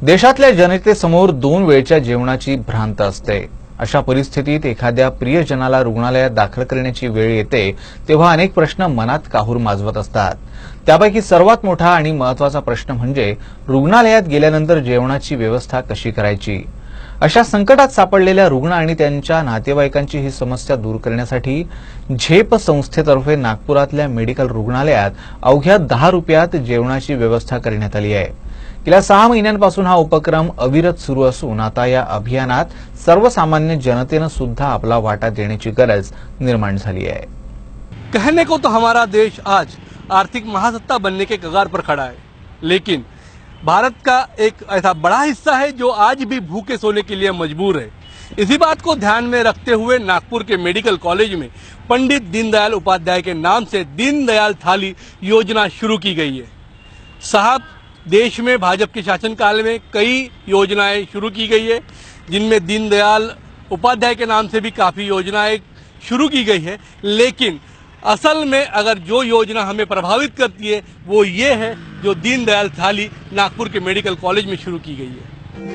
देशातल्या जनतेसमोर 2 वेळच्या जेवणाची भ्रांत असते। अशा परिस्थितीत एखाद्या प्रियजनाला रुग्णालयात दाखल करण्याची वेळ येते तेव्हा अनेक प्रश्न मनात काहूर माजवत असतात। त्यापैकी सर्वात मोठा आणि महत्त्वाचा प्रश्न म्हणजे रुग्णालयात गेल्यानंतर जेवणाची व्यवस्था कशी करायची। अशा संकटात सापडलेल्या रुग्ण आणि त्यांच्या नातेवाईकांची ही समस्या दूर करण्यासाठी झेप संस्थेतर्फे नागपुरातल्या मेडिकल रुग्णालयात अवघ्या 10 रुपयात जेवणाची व्यवस्था करण्यात आली आहे। गेल्या 6 महिन्यांपासून हा उपक्रम अविरत सुरू असून आता या अभियानात सर्वसामान्य जनतेने सुद्धा आपला वाटा देण्याची गरज निर्माण झाली आहे। कहने को तो हमारा देश आज आर्थिक महासत्ता बनने के कगार पर खड़ा है, लेकिन भारत का एक ऐसा बड़ा हिस्सा है जो आज भी भूखे सोने के लिए मजबूर है। इसी बात को ध्यान में रखते हुए नागपुर के मेडिकल कॉलेज में पंडित दीनदयाल उपाध्याय के नाम से दीनदयाल थाली योजना शुरू की गई है। साहब, देश में भाजपा के शासनकाल में कई योजनाएं शुरू की गई है, जिनमें दीनदयाल उपाध्याय के नाम से भी काफ़ी योजनाएं शुरू की गई है, लेकिन असल में अगर जो योजना हमें प्रभावित करती है वो ये है जो दीनदयाल थाली नागपुर के मेडिकल कॉलेज में शुरू की गई है।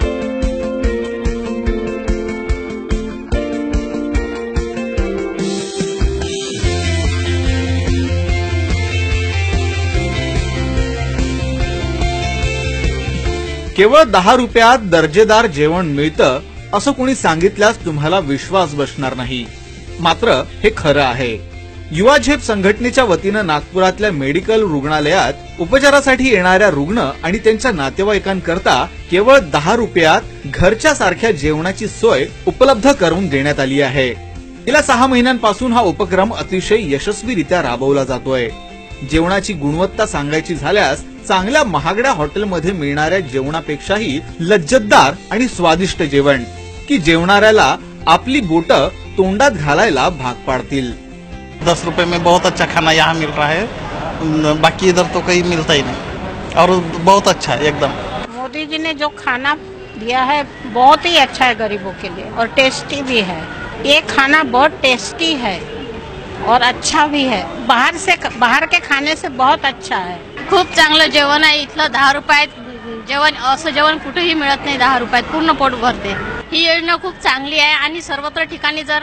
केवळ 10 रुपयात दर्जेदार जेवण मिळतं असं कोणी सांगितल्यास तुम्हाला विश्वास बसणार नाही, मात्र हे खरं आहे। युवा झेप संघटनेच्या वतीनं नागपुरातल्या मेडिकल रुग्णालयात उपचारासाठी येणाऱ्या रुग्ण आणि त्यांच्या नातेवाईकांकरता केवळ 10 रुपयात घरच्या सारख्या जेवणाची सोय उपलब्ध करून देण्यात आली आहे। गेल्या 6 महिन्यांपासून हा उपक्रम अतिशय यशस्वीरित्या राबवला जातोय। जेवणाची गुणवत्ता सांगायची झाल्यास चांगल्या महागड्या हॉटेलमध्ये मिळणाऱ्या जेवणापेक्षाही लज्जतदार आणि स्वादिष्ट जेवण की जेवणाऱ्याला आपली बोटं तोंडात घालायला भाग पाडतील। 10 रुपए में बहुत अच्छा खाना यहाँ मिल रहा है, बाकी इधर तो कहीं मिलता ही नहीं और बहुत अच्छा है एकदम। मोदी जी ने जो खाना दिया है बहुत ही अच्छा है गरीबों के लिए और टेस्टी भी है। ये खाना बहुत टेस्टी है और अच्छा भी है, बाहर के खाने से बहुत अच्छा है। खूप चांगलं जेवण आहे इथलं। 10 रुपयात जेवण असं जेवण कुठेही मिळत नाही। 10 रुपयात पूर्ण पोट भरते। ही योजना खूप चांगली आहे आणि सर्वत्र ठिकाणी जर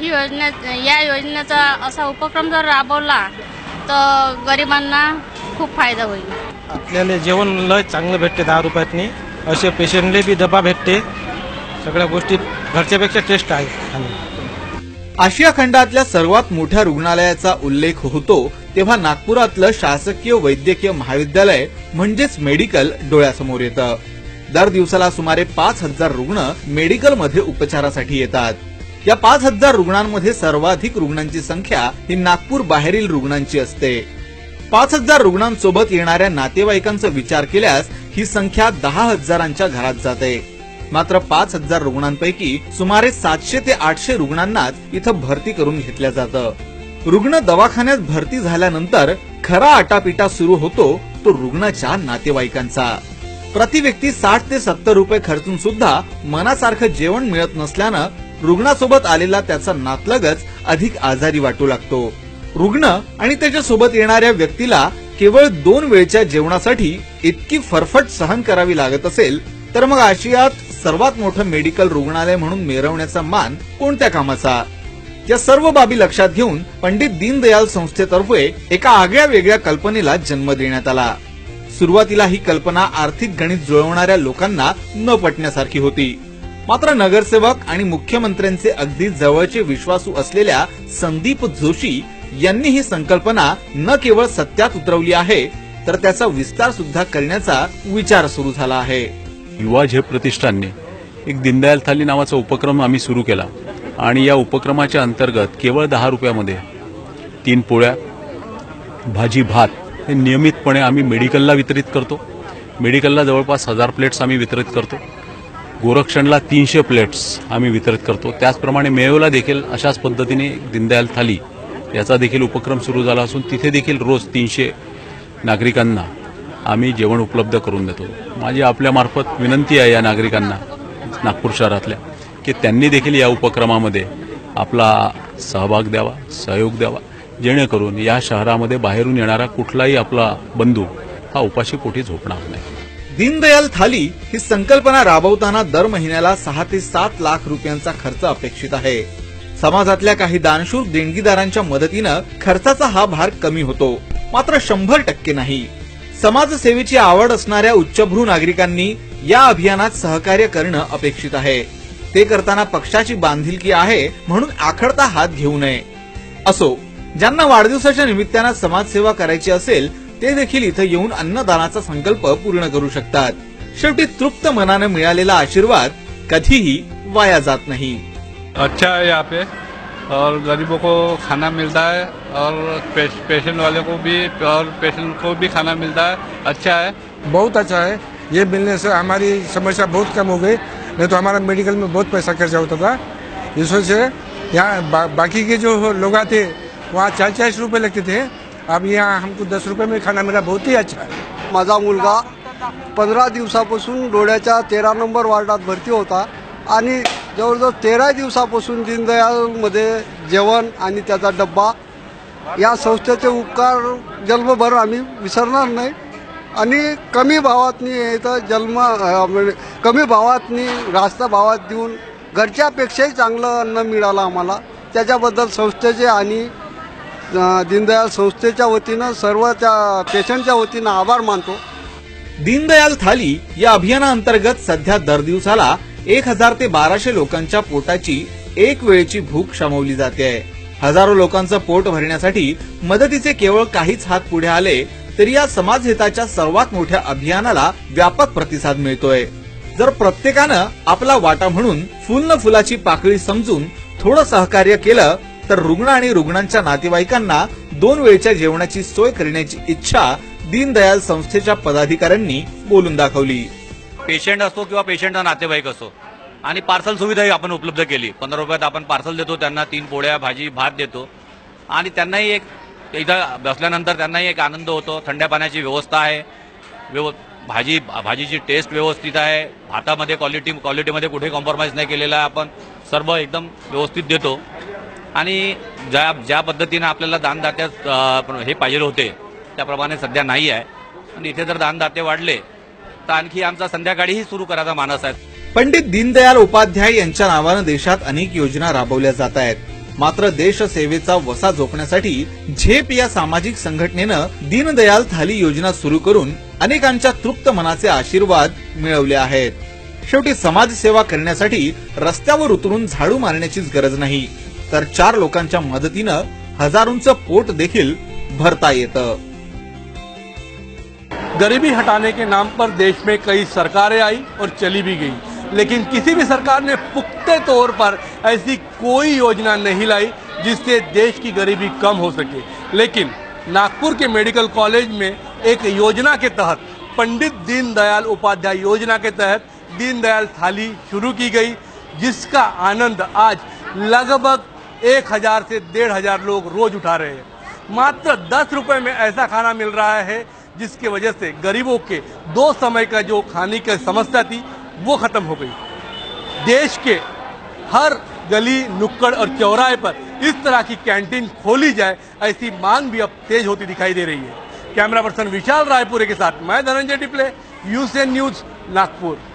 या योजनेचा असा उपक्रम जर राबवला तर गरिबांना खूप फायदा होईल। आपल्याला जेवण लय चांगलं भेटते 10 रुपयातनी। असे पेशंटले बी डबा भेटते, सगळ्या गोष्टी घरच्यापेक्षा टेस्ट आहे। आशिया खंडातल्या सर्वात मोठ्या रुग्णालयाचा उल्लेख होतो तेव्हा नागपुरातलं शासकीय वैद्यकीय महाविद्यालय म्हणजेच मेडिकल डोळ्यासमोर येतं। दर दिवसाला सुमारे 5000 रुग्ण मेडिकलमध्ये उपचारासाठी येतात। या 5000 रुग्णांमध्ये सर्वाधिक रुग्णांची संख्या ही नागपूर बाहेरील रुग्णांची असते। 5000 रुग्णांसोबत येणाऱ्या नातेवाईकांचा विचार केल्यास ही संख्या 10,000च्या घरात जाते। मात्र 5000 रुग्णांपैकी सुमारे 700 ते 800 रुग्णांनाच इथं भरती करून घेतलं जातं। रुग्ण दवाखान्यात भरती झाल्यानंतर खरा आटापिटा सुरू होतो तो रुग्णाच्या नातेवाईकांचा। प्रति व्यक्ती 60 ते 70 रुपये खर्चून सुद्धा मनासारखं जेवण मिळत नसल्यानं रुग्णासोबत आलेला त्याचा नातलगच अधिक आजारी वाटू लागतो। रुग्ण आणि त्याच्यासोबत येणाऱ्या व्यक्तीला केवळ 2 वेळच्या जेवणासाठी इतकी फरफट सहन करावी लागत असेल तर मग आशियात सर्वात मोठं मेडिकल रुग्णालय म्हणून मिरवण्याचा मान कोणत्या कामाचा। या सर्व बाबी लक्षात घेऊन पंडित दीनदयाल संस्थेतर्फे एका आगळ्या वेगळ्या कल्पनेला जन्म देण्यात आला। सुरुवातीला ही कल्पना आर्थिक गणित जुळवणाऱ्या लोकांना न पटण्यासारखी होती, मात्र नगरसेवक आणि मुख्यमंत्र्यांचे अगदी जवळचे विश्वासू असलेल्या संदीप जोशी यांनी ही संकल्पना न केवळ सत्यात उतरवली आहे तर त्याचा विस्तार सुद्धा करण्याचा विचार सुरू झाला आहे। युवा झेप प्रतिष्ठानने एक दीनदयाल थाली नावाचा उपक्रम आम्ही सुरू केला आणि या उपक्रमाच्या अंतर्गत केवळ 10 रुपयामध्ये 3 पोळ्या, भाजी, भात हे नियमितपणे आम्ही मेडिकलला वितरित करतो। मेडिकलला जवळपास 1000 प्लेट्स आम्ही वितरित करतो। गोरक्षणला 300 प्लेट्स आम्ही वितरित करतो। त्याचप्रमाणे मेयोला देखील अशाच पद्धतीने दीनदयाल थाली याचा देखील उपक्रम सुरू झाला असून तिथे देखील रोज 300 नागरिकांना आम्ही जेवण उपलब्ध करून देतो। माझी आपल्यामार्फत विनंती आहे या नागरिकांना नागपूर शहरातल्या की त्यांनी देखील या उपक्रमामध्ये आपला सहभाग द्यावा, सहयोग द्यावा, जेणेकरून या शहरामध्ये बाहेरून येणारा कुठलाही आपला बंधू हा उपाशी पोटी झोपणार नाही। दीनदयाल थाली ही संकल्पना राबवताना दर महिन्याला 6 ते 7 लाख रुपयांचा खर्च अपेक्षित आहे. समाजातल्या काही दानशूर देणगीदारांच्या मदतीनं खर्चाचा हा भार कमी होतो, मात्र 100% नाही. समाजसेवेची आवड असणाऱ्या उच्चभ्रू नागरिकांनी या अभियानात सहकार्य करणं अपेक्षित आहे. ते करताना पक्षाची बांधिलकी आहे म्हणून आखडता हात घेऊ नये. असो, ज्यांना वाढदिवसाच्या निमित्तानं समाजसेवा करायची असेल ते देखील इथं येऊन अन्नदानाचा संकल्प पूर्ण करू शकतात. शेवटी तृप्त मनानं मिळालेला आशीर्वाद कधीही वाया जात नाही. अच्छा है यहाँ पे और गरीबों को खाना मिलता है और पेशेंट वाले को भी और पेशेंट को भी खाना मिलता है. अच्छा है, बहुत अच्छा है. ये मिलने से हमारी समस्या बहुत कम हो गई, नहीं तो हमारा मेडिकल में बहुत पैसा खर्चा होता था. इस वजह से यहाँ बाकी के जो लोग आते वहाँ 40-40 रुपये लगते थे, अब यहाँ हमको 10 रुपये में खाना मिला. बहुत ही अच्छा है. माझा मुलगा 15 दिवसापासून डोळ्याच्या 13 नंबर वार्डात भरती होता आणि जवळजवळ 13 दिवसापासून दीनदयालमध्ये जेवण आणि त्याचा डब्बा, या संस्थेचे उपकार जन्मभर आम्ही विसरणार नाही. आणि कमी भावातनी इथं कमी भावातनी रास्त भावात देऊन घरच्यापेक्षाही चांगलं अन्न मिळालं आम्हाला. त्याच्याबद्दल संस्थेचे आणि दीनदयाल संस्थेच्या वतीनं सर्व त्या पेशंटच्या वतीनं आभार मानतो. दीनदयाल थाली या अभियानाअंतर्गत सध्या दर दिवसाला 1000 ते 1200 लोकांच्या पोटाची एक वेळची भूक शमवली जाते. हजारो लोकांचं पोट भरण्यासाठी मदतीचे केवळ काहीच हात पुढे आले तरी या समाजहिताच्या सर्वात मोठ्या अभियानाला व्यापक प्रतिसाद मिळतोय. जर प्रत्येकानं आपला वाटा म्हणून फुल न फुलाची पाकळी समजून थोडं सहकार्य केलं तर रुग्ण आणि रुग्णांच्या नातेवाईकांना 2 वेळच्या जेवणाची सोय करण्याची इच्छा दीनदयाल संस्थेच्या पदाधिकाऱ्यांनी बोलून दाखवली. पेशंट असतो किंवा पेशंटचा नातेवाईक असो आणि पार्सल सुविधाही आपण उपलब्ध केली. 15 रुपयात आपण पार्सल देतो, त्यांना 3 पोळ्या भाजी भात देतो आणि त्यांनाही एक इथं बसल्यानंतर त्यांनाही एक आनंद होतो. थंड्या पाण्याची व्यवस्था आहे, भाजीची टेस्ट व्यवस्थित आहे, भातामध्ये क्वालिटीमध्ये कुठे कॉम्प्रोमाइज नाही केलेला आहे. आपण सर्व एकदम व्यवस्थित देतो आणि ज्या पद्धतीनं आपल्याला दानदात्या हे पाहिजे होते त्याप्रमाणे सध्या नाही आहे. आणि इथे जर दानदाते वाढले तर आणखी आमचा संध्याकाळीही सुरू करायचा मानस आहे. पंडित दीनदयाल उपाध्याय यांच्या नावानं देशात अनेक योजना राबवल्या जात आहेत. मात्र देशसेवेचा वसा जोपण्यासाठी झेप या सामाजिक संघटनेनं दीनदयाल थाली योजना सुरू करून अनेकांच्या तृप्त मनाचे आशीर्वाद मिळवले आहेत. शेवटी समाजसेवा करण्यासाठी रस्त्यावर उतरून झाडू मारण्याचीच गरज नाही, तर 4 लोकांच्या मदतीनं हजारोंचं पोट देखील भरता येतं. गरीबी हटाने के नाम पर देश में कई सरकारें आई और चली भी गई, लेकिन किसी भी सरकार ने पुख्ते तौर पर ऐसी कोई योजना नहीं लाई जिससे देश की गरीबी कम हो सके. लेकिन नागपुर के मेडिकल कॉलेज में एक योजना के तहत, पंडित दीनदयाल उपाध्याय योजना के तहत दीनदयाल थाली शुरू की गई, जिसका आनंद आज लगभग 1000 से 1500 लोग रोज उठा रहे हैं. मात्र 10 रुपए में ऐसा खाना मिल रहा है जिसकी वजह से गरीबों के 2 समय का जो खाने की समस्या थी वो खत्म हो गई. देश के हर गली नुक्कड़ और चौराहे पर इस तरह की कैंटीन खोली जाए, ऐसी मांग भी अब तेज होती दिखाई दे रही है. कैमरा पर्सन विशाल रायपुरे के साथ मैं धनंजय टिपले, यूसीएन न्यूज, नागपुर.